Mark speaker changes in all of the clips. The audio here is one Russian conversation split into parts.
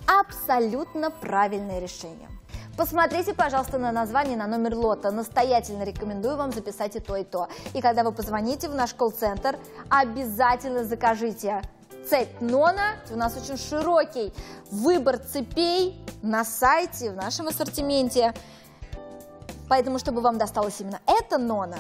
Speaker 1: Абсолютно правильное решение. Посмотрите, пожалуйста, на название, на номер лота. Настоятельно рекомендую вам записать и то, и то. И когда вы позвоните в наш колл-центр, обязательно закажите цепь Нона. У нас очень широкий выбор цепей на сайте, в нашем ассортименте. Поэтому, чтобы вам досталась именно эта Нона,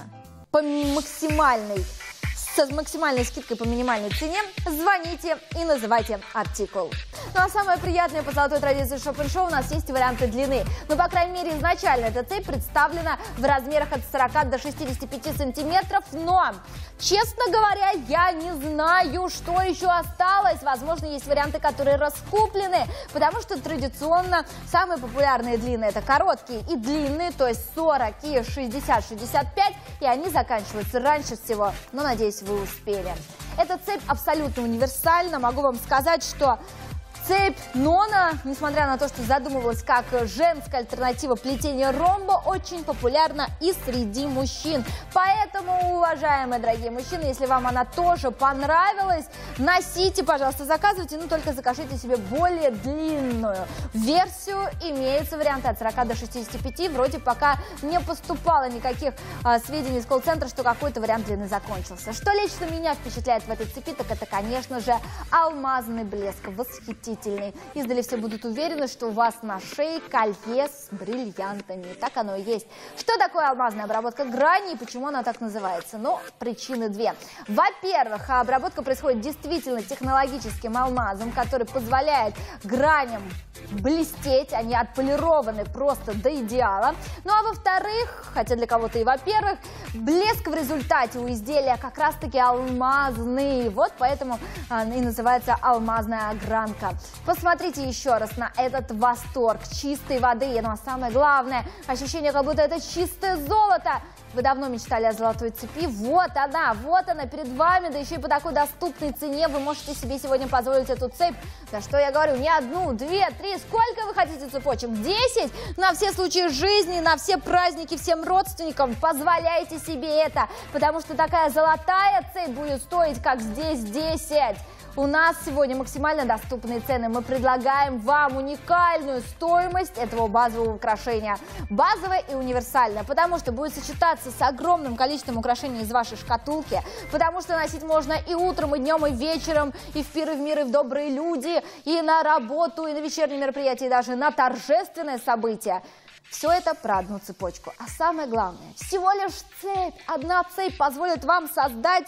Speaker 1: с максимальной скидкой по минимальной цене, звоните и называйте артикул. Ну а самое приятное по золотой традиции шоп-н-шоу, у нас есть варианты длины. Но, по крайней мере, изначально эта цепь представлена в размерах от 40 до 65 сантиметров. Но, честно говоря, я не знаю, что еще осталось. Возможно, есть варианты, которые раскуплены, потому что традиционно самые популярные длины – это короткие и длинные, то есть 40 и 60-65, и они заканчиваются раньше всего, но, надеюсь, вы успели. Эта цепь абсолютно универсальна. Могу вам сказать, что цепь Нона, несмотря на то, что задумывалась как женская альтернатива плетения ромбо, очень популярна и среди мужчин. Поэтому, уважаемые дорогие мужчины, если вам она тоже понравилась, носите, пожалуйста, заказывайте, но только закажите себе более длинную версию. Имеются варианты от 40 до 65. Вроде пока не поступало никаких сведений из колл-центра, что какой-то вариант длины закончился. Что лично меня впечатляет в этой цепи, так это, конечно же, алмазный блеск. Восхитительный. Издали все будут уверены, что у вас на шее колье с бриллиантами. Так оно и есть. Что такое алмазная обработка грани и почему она так называется? Ну, причины две. Во-первых, обработка происходит действительно технологическим алмазом, который позволяет граням блестеть. Они отполированы просто до идеала. Ну а во-вторых, хотя для кого-то и во-первых, блеск в результате у изделия как раз-таки алмазный. Вот поэтому и называется алмазная огранка. Посмотрите еще раз на этот восторг чистой воды. Ну а самое главное, ощущение, как будто это чистое золото. Вы давно мечтали о золотой цепи. Вот она перед вами, да еще и по такой доступной цене. Вы можете себе сегодня позволить эту цепь. Да что я говорю, не одну, две, три. Сколько вы хотите цепочек? 10? На все случаи жизни, на все праздники, всем родственникам. Позволяйте себе это, потому что такая золотая цепь будет стоить, как здесь, 10. У нас сегодня максимально доступные цены. Мы предлагаем вам уникальную стоимость этого базового украшения. Базовое и универсальное, потому что будет сочетаться с огромным количеством украшений из вашей шкатулки, потому что носить можно и утром, и днем, и вечером, и в пир, и в мир, и в добрые люди, и на работу, и на вечерние мероприятия, и даже на торжественное событие. Все это про одну цепочку. А самое главное, всего лишь цепь. Одна цепь позволит вам создать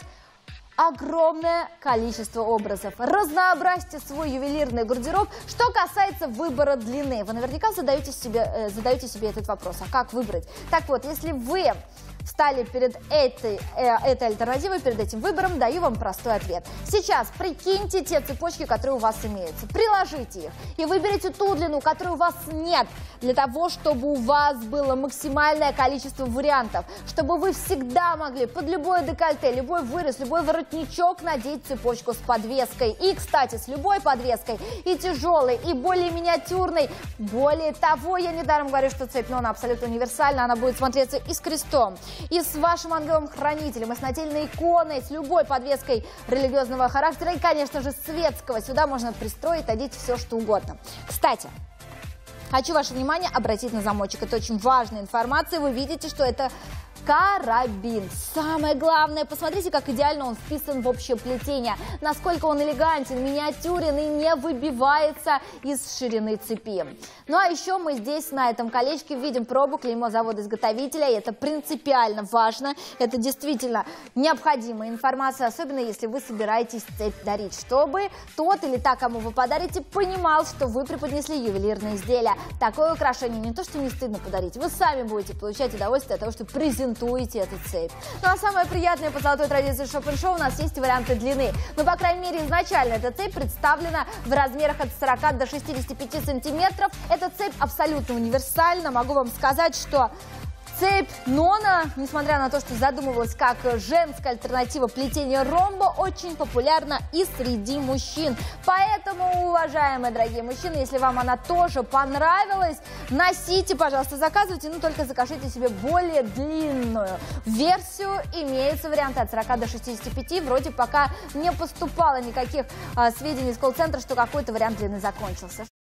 Speaker 1: огромное количество образов. Разнообразьте свой ювелирный гардероб. Что касается выбора длины, вы наверняка задаете себе этот вопрос. А как выбрать? Так вот, если вы встали перед этой альтернативой, перед этим выбором, даю вам простой ответ. Сейчас прикиньте те цепочки, которые у вас имеются, приложите их и выберите ту длину, которой у вас нет, для того, чтобы у вас было максимальное количество вариантов, чтобы вы всегда могли под любое декольте, любой вырез, любой воротничок надеть цепочку с подвеской. И, кстати, с любой подвеской, и тяжелой, и более миниатюрной. Более того, я недаром говорю, что цепь Нона абсолютно универсальна, она будет смотреться и с крестом, и с вашим ангелом-хранителем, и с нательной иконой, с любой подвеской религиозного характера, и, конечно же, светского. Сюда можно пристроить, одеть все, что угодно. Кстати, хочу ваше внимание обратить на замочек. Это очень важная информация. Вы видите, что это карабин. Самое главное, посмотрите, как идеально он вписан в общее плетение, насколько он элегантен, миниатюрен и не выбивается из ширины цепи. Ну а еще мы здесь на этом колечке видим пробу, клеймо завода-изготовителя, и это принципиально важно, это действительно необходимая информация, особенно если вы собираетесь цепь дарить, чтобы тот или та, кому вы подарите, понимал, что вы преподнесли ювелирное изделие. Такое украшение не то, что не стыдно подарить, вы сами будете получать удовольствие от того, что презентуете эту цепь. Ну а самое приятное по золотой традиции шоп-н-шоу, у нас есть варианты длины. Но, по крайней мере, изначально эта цепь представлена в размерах от 40 до 65 сантиметров. Эта цепь абсолютно универсальна. Могу вам сказать, что цепь Нона, несмотря на то, что задумывалась как женская альтернатива плетения ромбо, очень популярна и среди мужчин. Поэтому, уважаемые дорогие мужчины, если вам она тоже понравилась, носите, пожалуйста, заказывайте, но только закажите себе более длинную версию. Имеются варианты от 40 до 65. Вроде пока не поступало никаких сведений из колл-центра, что какой-то вариант длины закончился.